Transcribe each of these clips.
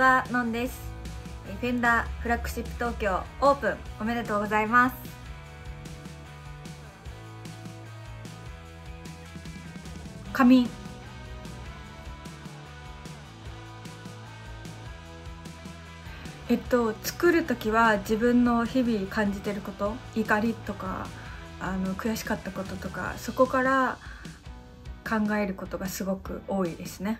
は、のんです。フェンダーフラッグシップ東京オープンおめでとうございます。仮眠、作る時は自分の日々感じてること、怒りとか悔しかったこととか、そこから考えることがすごく多いですね。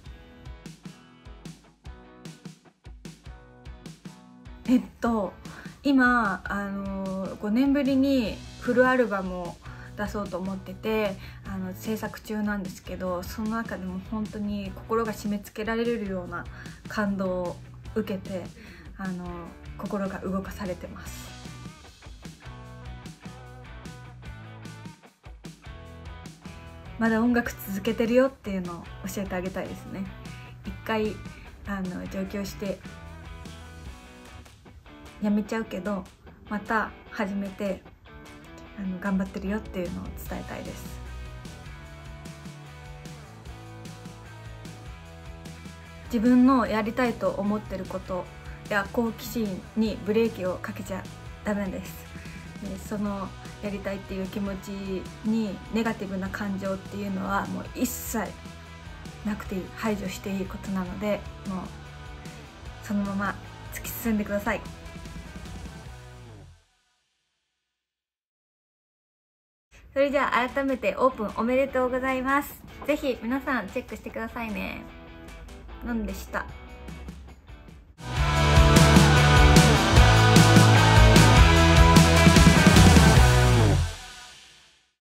今5年ぶりにフルアルバムを出そうと思ってて制作中なんですけど、その中でも本当に心が締め付けられるような感動を受けて心が動かされてます。まだ音楽続けてるよっていうのを教えてあげたいですね。一回上京してやめちゃうけど、また始めて頑張ってるよっていうのを伝えたいです。自分のやりたいと思ってることや好奇心にブレーキをかけちゃダメです。そのやりたいっていう気持ちにネガティブな感情っていうのはもう一切なくていい、排除していいことなので、もうそのまま突き進んでください。それじゃあ改めてオープンおめでとうございます。ぜひ皆さんチェックしてくださいね。のんでした。